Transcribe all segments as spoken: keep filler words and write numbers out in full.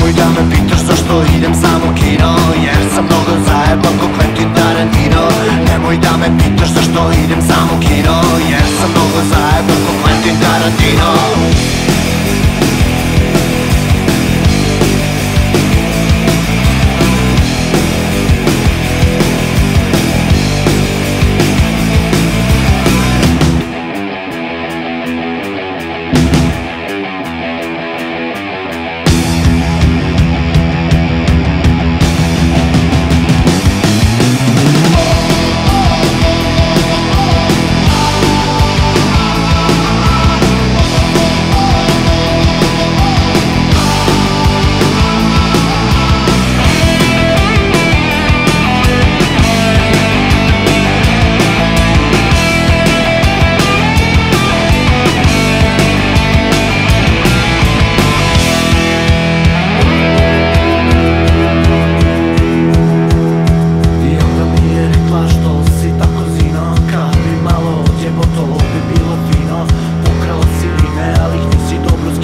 Nemoj da me pitaš zašto idem samo u kino, jer sam mnogo zajeban ko Quentin Tarantino. Nemoj da me pitaš zašto idem samo u kino, jer sam mnogo zajeban ko Quentin Tarantino.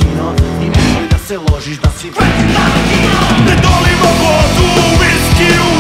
Se ložiš da si Quentin Tarantino. Ne dolimo vodu u viskiju,